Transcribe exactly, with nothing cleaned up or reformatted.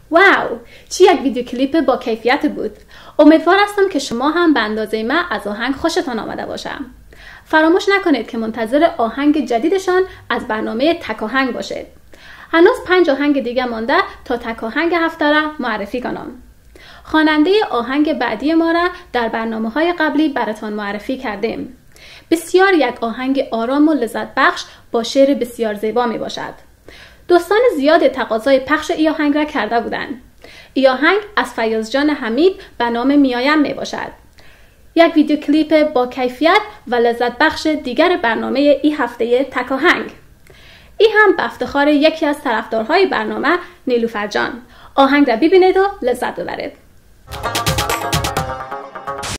واو، چی یک ویدیو کلیپ با کیفیت بود. امیدوار هستم که شما هم به اندازه من از آهنگ خوشتان آمده باشم. فراموش نکنید که منتظر آهنگ جدیدشان از برنامه تک آهنگ باشید. هنوز پنج آهنگ دیگه مانده تا تک آهنگ هفته را معرفی کنم. خواننده آهنگ بعدی ما را در برنامه‌های قبلی براتان معرفی کردیم. بسیار یک آهنگ آرام و لذت بخش با شعر بسیار زیبا می باشد. دوستان زیاد تقاضای پخش ای آهنگ را کرده بودند. ای آهنگ از فیاض جان حمید به نام میایم می باشد. یک ویدیو کلیپ با کیفیت و لذت بخش دیگر برنامه ای هفته تک آهنگ. ای هم به افتخار یکی از طرفدارهای برنامه نیلوفر جان. آهنگ را ببینید و لذت ببرید.